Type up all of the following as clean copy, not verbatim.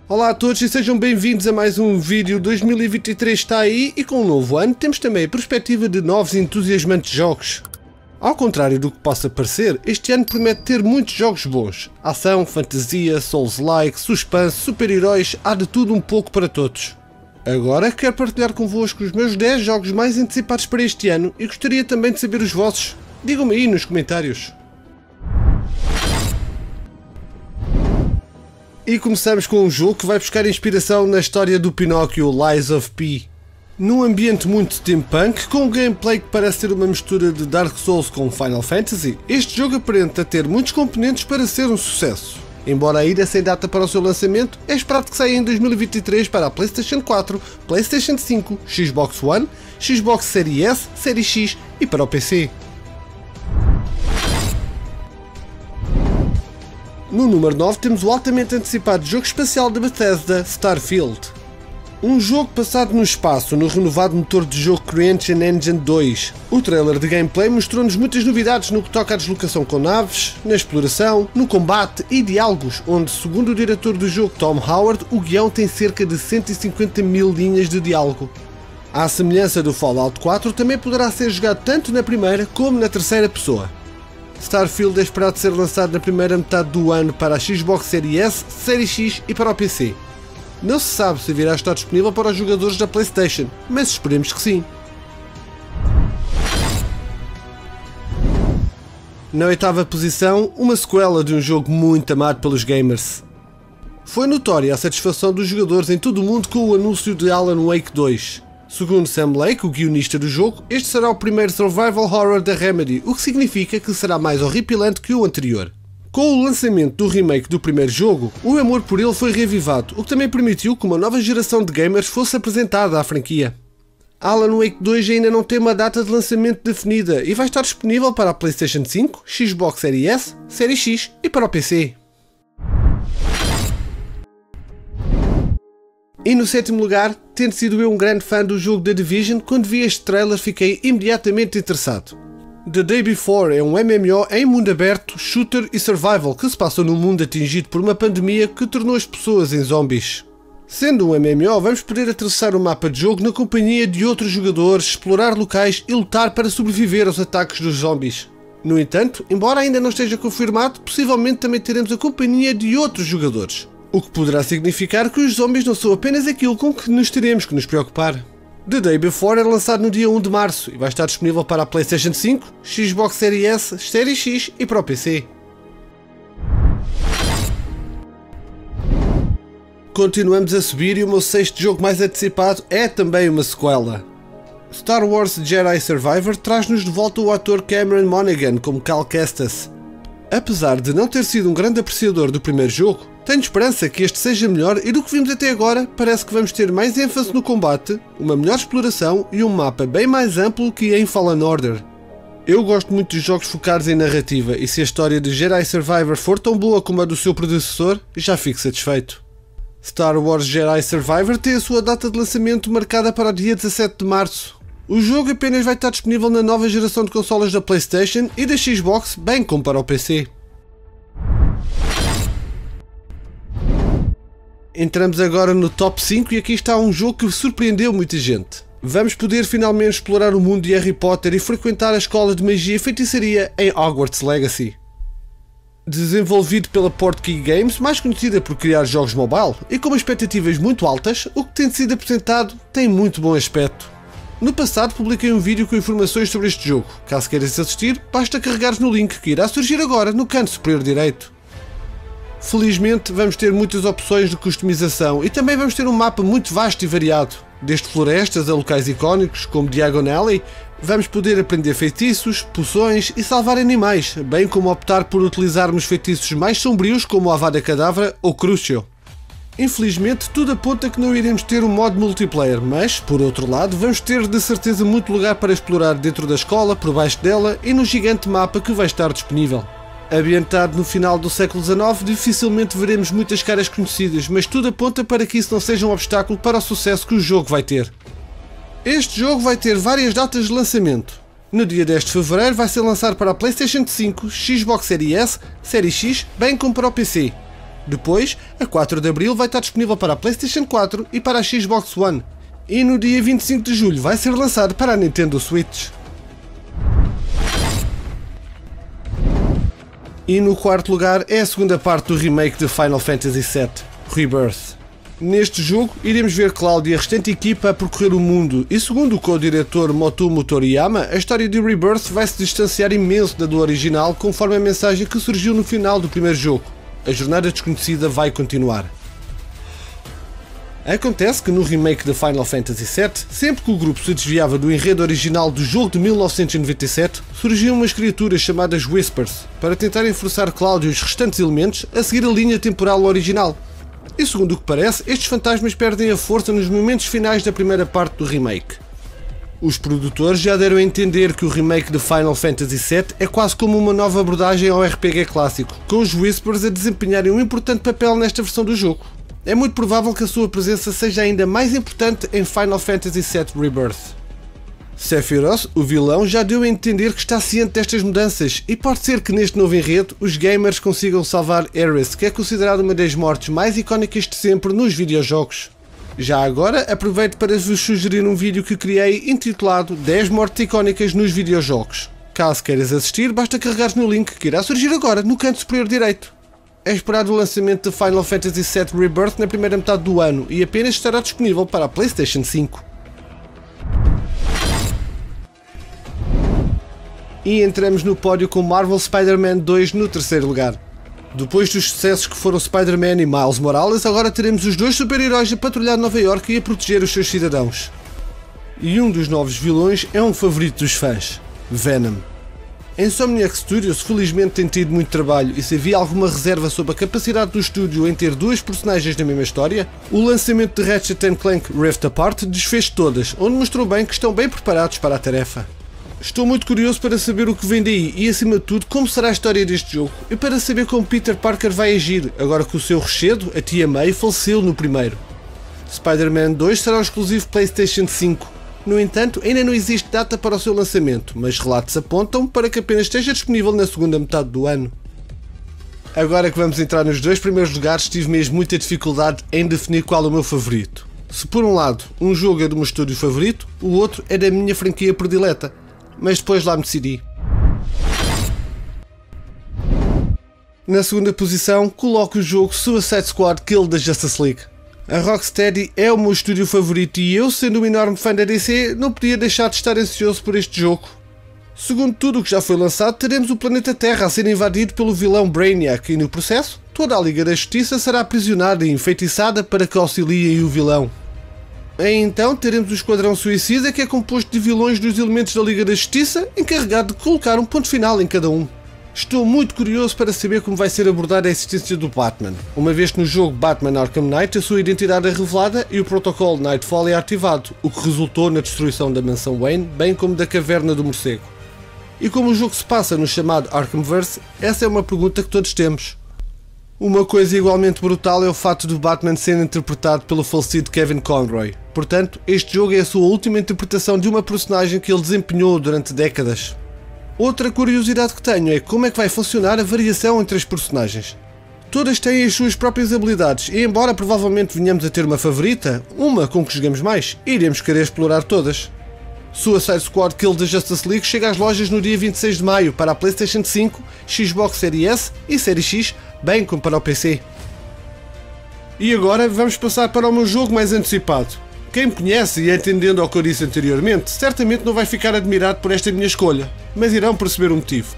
Olá a todos e sejam bem-vindos a mais um vídeo. 2023 está aí e com um novo ano temos também a perspectiva de novos e entusiasmantes jogos. Ao contrário do que possa parecer, este ano promete ter muitos jogos bons. Ação, fantasia, souls-like, suspense, super-heróis, há de tudo um pouco para todos. Agora quero partilhar convosco os meus 10 jogos mais antecipados para este ano e gostaria também de saber os vossos. Digam-me aí nos comentários. E começamos com um jogo que vai buscar inspiração na história do Pinóquio, Lies of P. Num ambiente muito steampunk, com um gameplay que parece ser uma mistura de Dark Souls com Final Fantasy, este jogo aparenta ter muitos componentes para ser um sucesso. Embora ainda sem data para o seu lançamento, é esperado que saia em 2023 para a PlayStation 4, PlayStation 5, Xbox One, Xbox Series S, Series X e para o PC. No número 9 temos o altamente antecipado jogo espacial da Bethesda, Starfield. Um jogo passado no espaço, no renovado motor de jogo Creation Engine 2. O trailer de gameplay mostrou-nos muitas novidades no que toca à deslocação com naves, na exploração, no combate e diálogos, onde, segundo o diretor do jogo Tom Howard, o guião tem cerca de 150 mil linhas de diálogo. À semelhança do Fallout 4, também poderá ser jogado tanto na primeira como na terceira pessoa. Starfield é esperado ser lançado na primeira metade do ano para a Xbox Series S, Series X e para o PC. Não se sabe se virá estar disponível para os jogadores da PlayStation, mas esperemos que sim. Na oitava posição, uma sequela de um jogo muito amado pelos gamers. Foi notória a satisfação dos jogadores em todo o mundo com o anúncio de Alan Wake 2. Segundo Sam Lake, o guionista do jogo, este será o primeiro survival horror da Remedy, o que significa que será mais horripilante que o anterior. Com o lançamento do remake do primeiro jogo, o amor por ele foi reavivado, o que também permitiu que uma nova geração de gamers fosse apresentada à franquia. Alan Wake 2 ainda não tem uma data de lançamento definida e vai estar disponível para a PlayStation 5, Xbox Series S, Series X e para o PC. E no sétimo lugar, tendo sido eu um grande fã do jogo The Division, quando vi este trailer fiquei imediatamente interessado. The Day Before é um MMO em mundo aberto, shooter e survival que se passa num mundo atingido por uma pandemia que tornou as pessoas em zombies. Sendo um MMO, vamos poder atravessar o mapa de jogo na companhia de outros jogadores, explorar locais e lutar para sobreviver aos ataques dos zombies. No entanto, embora ainda não esteja confirmado, possivelmente também teremos a companhia de outros jogadores. O que poderá significar que os zombies não são apenas aquilo com que nos teremos que nos preocupar. The Day Before é lançado no dia 1 de março e vai estar disponível para a PlayStation 5, Xbox Series S, Series X e para o PC. Continuamos a subir e o meu sexto jogo mais antecipado é também uma sequela. Star Wars Jedi Survivor traz-nos de volta o ator Cameron Monaghan como Cal Kestis. Apesar de não ter sido um grande apreciador do primeiro jogo, tenho esperança que este seja melhor e do que vimos até agora parece que vamos ter mais ênfase no combate, uma melhor exploração e um mapa bem mais amplo que em Fallen Order. Eu gosto muito de jogos focados em narrativa e se a história de Jedi Survivor for tão boa como a do seu predecessor, já fico satisfeito. Star Wars Jedi Survivor tem a sua data de lançamento marcada para o dia 17 de março. O jogo apenas vai estar disponível na nova geração de consolas da PlayStation e da Xbox, bem como para o PC. Entramos agora no top 5 e aqui está um jogo que surpreendeu muita gente. Vamos poder finalmente explorar o mundo de Harry Potter e frequentar a escola de magia e feitiçaria em Hogwarts Legacy. Desenvolvido pela Portkey Games, mais conhecida por criar jogos mobile, e com expectativas muito altas, o que tem sido apresentado tem muito bom aspecto. No passado publiquei um vídeo com informações sobre este jogo. Caso queiras assistir, basta carregares no link que irá surgir agora no canto superior direito. Felizmente vamos ter muitas opções de customização e também vamos ter um mapa muito vasto e variado. Desde florestas a locais icónicos como Diagon Alley, vamos poder aprender feitiços, poções e salvar animais, bem como optar por utilizarmos feitiços mais sombrios como o Avada Kedavra ou Crucio. Infelizmente tudo aponta que não iremos ter um modo multiplayer, mas, por outro lado, vamos ter de certeza muito lugar para explorar dentro da escola, por baixo dela e no gigante mapa que vai estar disponível. Ambientado no final do século XIX, dificilmente veremos muitas caras conhecidas, mas tudo aponta para que isso não seja um obstáculo para o sucesso que o jogo vai ter. Este jogo vai ter várias datas de lançamento. No dia 10 de fevereiro vai ser lançado para a PlayStation 5, Xbox Series S, Series X, bem como para o PC. Depois, a 4 de Abril vai estar disponível para a PlayStation 4 e para a Xbox One. E no dia 25 de Julho vai ser lançado para a Nintendo Switch. E no quarto lugar é a segunda parte do remake de Final Fantasy VII, Rebirth. Neste jogo, iremos ver Cloud e a restante equipa a percorrer o mundo e, segundo o co-diretor Motomu Toriyama, a história de Rebirth vai se distanciar imenso da do original conforme a mensagem que surgiu no final do primeiro jogo. A jornada desconhecida vai continuar. Acontece que no remake de Final Fantasy VII, sempre que o grupo se desviava do enredo original do jogo de 1997, surgiam umas criaturas chamadas Whispers, para tentarem forçar Cloud e os restantes elementos a seguir a linha temporal original. E segundo o que parece, estes fantasmas perdem a força nos momentos finais da primeira parte do remake. Os produtores já deram a entender que o remake de Final Fantasy VII é quase como uma nova abordagem ao RPG clássico, com os Whispers a desempenharem um importante papel nesta versão do jogo. É muito provável que a sua presença seja ainda mais importante em Final Fantasy VII Rebirth. Sephiroth, o vilão, já deu a entender que está ciente destas mudanças e pode ser que neste novo enredo os gamers consigam salvar Aerith, que é considerada uma das mortes mais icónicas de sempre nos videojogos. Já agora aproveito para vos sugerir um vídeo que criei intitulado 10 mortes icónicas nos videojogos. Caso queiras assistir, basta carregar no link que irá surgir agora no canto superior direito. É esperado o lançamento de Final Fantasy VII Rebirth na primeira metade do ano e apenas estará disponível para a PlayStation 5. E entramos no pódio com Marvel Spider-Man 2 no terceiro lugar. Depois dos sucessos que foram Spider-Man e Miles Morales, agora teremos os dois super-heróis a patrulhar Nova York e a proteger os seus cidadãos. E um dos novos vilões é um favorito dos fãs, Venom. A Insomniac Studios felizmente tem tido muito trabalho e se havia alguma reserva sobre a capacidade do estúdio em ter duas personagens na mesma história, o lançamento de Ratchet & Clank Rift Apart desfez todas, onde mostrou bem que estão bem preparados para a tarefa. Estou muito curioso para saber o que vem daí e, acima de tudo, como será a história deste jogo e para saber como Peter Parker vai agir, agora que o seu rochedo, a tia May, faleceu no primeiro. Spider-Man 2 será um exclusivo PlayStation 5. No entanto, ainda não existe data para o seu lançamento, mas relatos apontam para que apenas esteja disponível na segunda metade do ano. Agora que vamos entrar nos dois primeiros lugares, tive mesmo muita dificuldade em definir qual é o meu favorito. Se por um lado, um jogo é do meu estúdio favorito, o outro é da minha franquia predileta. Mas depois lá me decidi. Na segunda posição, coloco o jogo Suicide Squad Kill da Justice League. A Rocksteady é o meu estúdio favorito e eu, sendo um enorme fã da DC, não podia deixar de estar ansioso por este jogo. Segundo tudo o que já foi lançado, teremos o planeta Terra a ser invadido pelo vilão Brainiac e, no processo, toda a Liga da Justiça será aprisionada e enfeitiçada para que auxiliem o vilão. Então teremos o Esquadrão Suicida, que é composto de vilões dos elementos da Liga da Justiça, encarregado de colocar um ponto final em cada um. Estou muito curioso para saber como vai ser abordada a existência do Batman, uma vez que no jogo Batman Arkham Knight a sua identidade é revelada e o protocolo Nightfall é ativado, o que resultou na destruição da mansão Wayne, bem como da caverna do morcego. E como o jogo se passa no chamado Arkhamverse, essa é uma pergunta que todos temos. Uma coisa igualmente brutal é o fato do Batman ser interpretado pelo falecido Kevin Conroy. Portanto, este jogo é a sua última interpretação de uma personagem que ele desempenhou durante décadas. Outra curiosidade que tenho é como é que vai funcionar a variação entre as personagens. Todas têm as suas próprias habilidades e, embora provavelmente venhamos a ter uma favorita, uma com que jogamos mais, iremos querer explorar todas. Suicide Squad Kill da Justice League chega às lojas no dia 26 de maio para a PlayStation 5, Xbox Series S e Series X, bem como para o PC. E agora vamos passar para o meu jogo mais antecipado. Quem me conhece e entendendo ao que eu disse anteriormente, certamente não vai ficar admirado por esta minha escolha, mas irão perceber o motivo.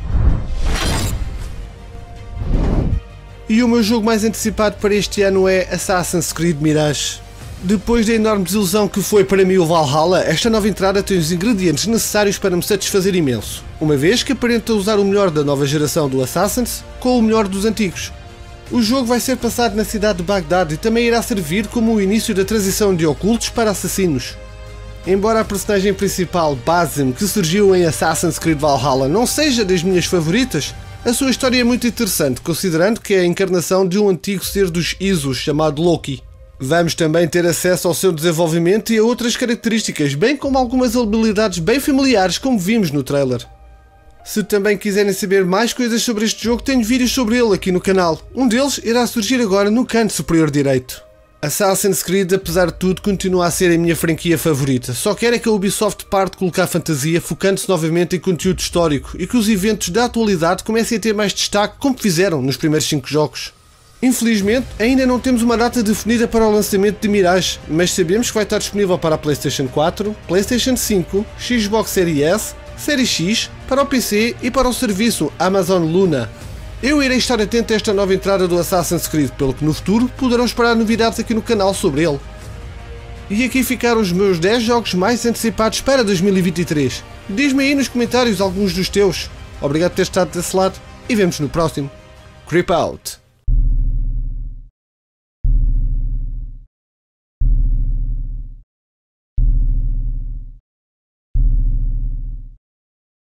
E o meu jogo mais antecipado para este ano é Assassin's Creed Mirage. Depois da enorme desilusão que foi para mim o Valhalla, esta nova entrada tem os ingredientes necessários para me satisfazer imenso, uma vez que aparenta usar o melhor da nova geração do Assassins com o melhor dos antigos. O jogo vai ser passado na cidade de Bagdade e também irá servir como o início da transição de ocultos para assassinos. Embora a personagem principal, Basim, que surgiu em Assassin's Creed Valhalla, não seja das minhas favoritas, a sua história é muito interessante, considerando que é a encarnação de um antigo ser dos Isos chamado Loki. Vamos também ter acesso ao seu desenvolvimento e a outras características, bem como algumas habilidades bem familiares como vimos no trailer. Se também quiserem saber mais coisas sobre este jogo, tenho vídeos sobre ele aqui no canal. Um deles irá surgir agora no canto superior direito. Assassin's Creed, apesar de tudo, continua a ser a minha franquia favorita. Só quero é que a Ubisoft pare de colocar fantasia, focando-se novamente em conteúdo histórico e que os eventos da atualidade comecem a ter mais destaque, como fizeram nos primeiros 5 jogos. Infelizmente, ainda não temos uma data definida para o lançamento de Mirage, mas sabemos que vai estar disponível para a PlayStation 4, PlayStation 5, Xbox Series S, Series X, para o PC e para o serviço Amazon Luna. Eu irei estar atento a esta nova entrada do Assassin's Creed, pelo que no futuro poderão esperar novidades aqui no canal sobre ele. E aqui ficaram os meus 10 jogos mais antecipados para 2023. Diz-me aí nos comentários alguns dos teus. Obrigado por ter estado desse lado e vemos no próximo. Creep out!